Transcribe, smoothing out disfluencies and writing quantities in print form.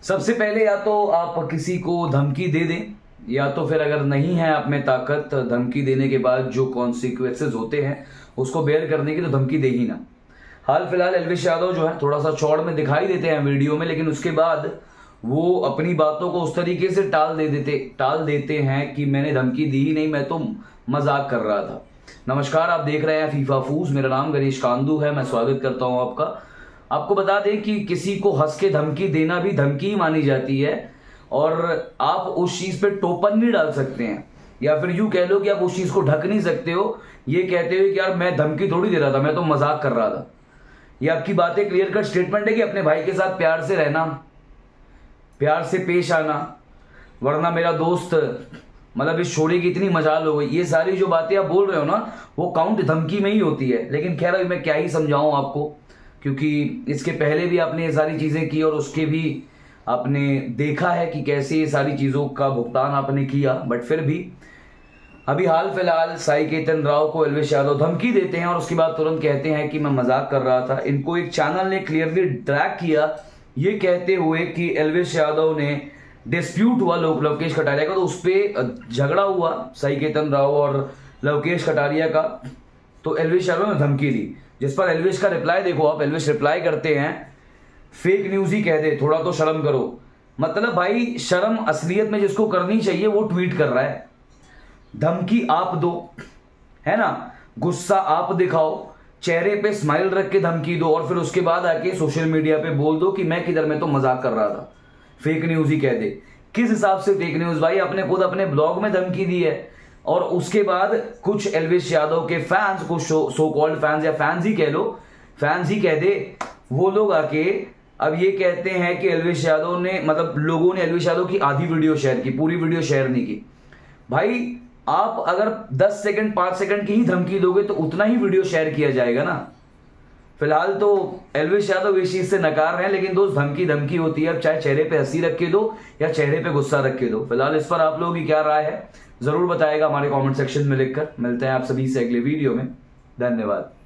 सबसे पहले या तो आप किसी को धमकी दे दें, या तो फिर अगर नहीं है आप में ताकत धमकी देने के बाद जो कॉन्सिक्वेंसेज होते हैं उसको बेयर करने की, तो धमकी दे ही ना। हाल फिलहाल एल्विश यादव जो है थोड़ा सा चौड़ में दिखाई देते हैं वीडियो में, लेकिन उसके बाद वो अपनी बातों को उस तरीके से टाल देते हैं कि मैंने धमकी दी ही नहीं, मैं तो मजाक कर रहा था। नमस्कार, आप देख रहे हैं फीफा फूज। मेरा नाम गणेश कांदू है, मैं स्वागत करता हूं आपका। आपको बता दें कि किसी को हंस के धमकी देना भी धमकी ही मानी जाती है, और आप उस चीज पे टोपन नहीं डाल सकते हैं, या फिर यूं कह लो कि आप उस चीज को ढक नहीं सकते हो ये कहते हुए कि यार मैं धमकी थोड़ी दे रहा था, मैं तो मजाक कर रहा था। ये आपकी बातें क्लियर कट स्टेटमेंट है कि अपने भाई के साथ प्यार से रहना, प्यार से पेश आना, वरना मेरा दोस्त मतलब इस छोड़े की इतनी मजाल हो गई। ये सारी जो बातें आप बोल रहे हो ना, वो काउंट धमकी में ही होती है। लेकिन खैर अभी मैं क्या ही समझाऊं आपको, क्योंकि इसके पहले भी आपने ये सारी चीजें की और उसके भी आपने देखा है कि कैसे ये सारी चीजों का भुगतान आपने किया। बट फिर भी अभी हाल फिलहाल साई केतन राव को एल्विश यादव धमकी देते हैं और उसके बाद तुरंत कहते हैं कि मैं मजाक कर रहा था। इनको एक चैनल ने क्लियरली ट्रैक किया ये कहते हुए कि एल्विश यादव ने डिस्प्यूट हुआ लवकेश कटारिया का, तो उस पर झगड़ा हुआ साई केतन राव और लवकेश कटारिया का, तो एल्विश यादव ने धमकी दी, जिस पर एल्विश का रिप्लाई देखो आप। एल्विश रिप्लाई करते हैं, फेक न्यूज ही कह दे, थोड़ा तो शर्म करो। मतलब भाई शर्म असलियत में जिसको करनी चाहिए वो ट्वीट कर रहा है। धमकी आप दो, है ना, गुस्सा आप दिखाओ, चेहरे पे स्माइल रख के धमकी दो, और फिर उसके बाद आके सोशल मीडिया पे बोल दो कि मैं किधर, मैं तो मजाक कर रहा था, फेक न्यूज ही कह दे। किस हिसाब से फेक न्यूज भाई? आपने खुद अपने ब्लॉग में धमकी दी है, और उसके बाद कुछ एल्विश यादव के फैंस, कुछ सो कॉल्ड फैंस या फैंस ही कह लो, फैंस ही कह दे, वो लोग आके अब ये कहते हैं कि एल्विश यादव ने, मतलब लोगों ने एल्विश यादव की आधी वीडियो शेयर की, पूरी वीडियो शेयर नहीं की। भाई आप अगर 10 सेकंड 5 सेकंड की ही धमकी दोगे तो उतना ही वीडियो शेयर किया जाएगा ना। फिलहाल तो एल्विश यादव इस चीज से नकार रहे हैं, लेकिन दोस्त धमकी होती है। अब चाहे चेहरे पे हंसी रख के दो या चेहरे पे गुस्सा रख के दो। फिलहाल इस पर आप लोगों की क्या राय है जरूर बताएगा हमारे कमेंट सेक्शन में लिखकर। मिलते हैं आप सभी से अगले वीडियो में। धन्यवाद।